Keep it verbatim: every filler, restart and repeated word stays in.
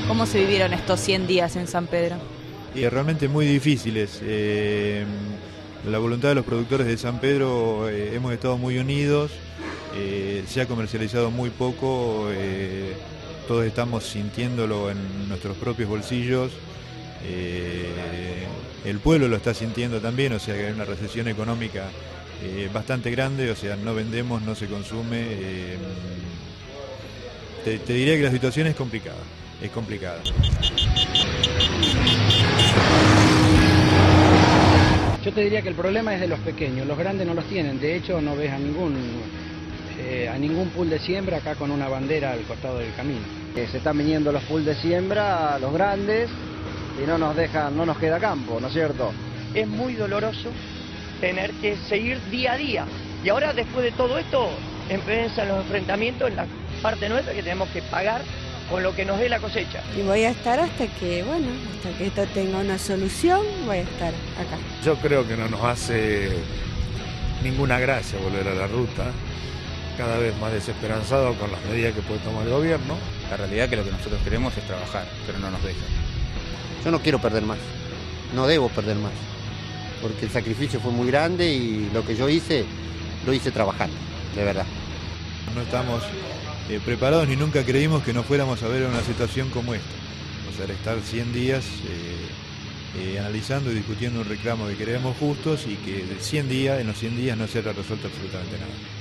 ¿Cómo se vivieron estos cien días en San Pedro? Y realmente muy difíciles. Eh, la voluntad de los productores de San Pedro, eh, hemos estado muy unidos, eh, se ha comercializado muy poco, eh, todos estamos sintiéndolo en nuestros propios bolsillos, eh, el pueblo lo está sintiendo también, o sea que hay una recesión económica eh, bastante grande, o sea, no vendemos, no se consume. Eh, te, te diría que la situación es complicada, es complicada. Yo te diría que el problema es de los pequeños, los grandes no los tienen, de hecho no ves a ningún, eh, a ningún pool de siembra acá con una bandera al costado del camino. Eh, se están viniendo los pool de siembra, los grandes, y no nos dejan, no nos queda campo, ¿no es cierto? Es muy doloroso tener que seguir día a día, y ahora después de todo esto empiezan los enfrentamientos en la parte nuestra que tenemos que pagar con lo que nos dé la cosecha. Y voy a estar hasta que, bueno, hasta que esto tenga una solución, voy a estar acá. Yo creo que no nos hace ninguna gracia volver a la ruta, cada vez más desesperanzado con las medidas que puede tomar el gobierno. La realidad es que lo que nosotros queremos es trabajar, pero no nos dejan. Yo no quiero perder más, no debo perder más, porque el sacrificio fue muy grande y lo que yo hice, lo hice trabajando, de verdad. No estamos eh, preparados ni nunca creímos que nos fuéramos a ver en una situación como esta. O sea, al estar cien días eh, eh, analizando y discutiendo un reclamo que queremos justos y que de cien días, en los cien días no se ha resuelto absolutamente nada.